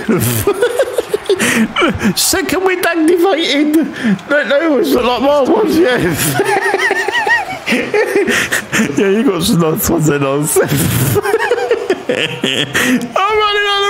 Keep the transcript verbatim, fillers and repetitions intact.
Second wind activated. No, no, it's not like my ones, yeah. Yeah, you got some nice ones then, Oz. I'm running on